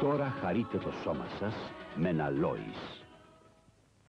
Τώρα χαρείτε το σώμα σας με ένα Lois.